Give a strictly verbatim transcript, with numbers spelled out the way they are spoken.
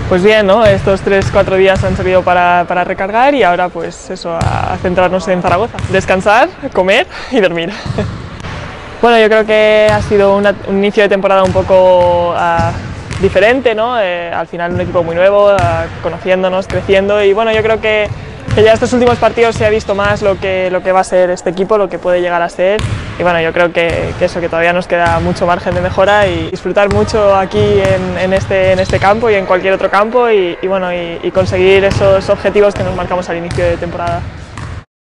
Pues bien, ¿no? Estos tres cuatro días han servido para, para recargar y ahora pues eso, a centrarnos en Zaragoza. Descansar, comer y dormir. Bueno, yo creo que ha sido una, un inicio de temporada un poco uh, diferente, ¿no? Eh, al final un equipo muy nuevo, uh, conociéndonos, creciendo y bueno, yo creo que, que ya estos últimos partidos se ha visto más lo que, lo que va a ser este equipo, lo que puede llegar a ser y bueno, yo creo que, que eso, que todavía nos queda mucho margen de mejora y disfrutar mucho aquí en, en, este, en este campo y en cualquier otro campo y, y bueno, y, y conseguir esos objetivos que nos marcamos al inicio de temporada.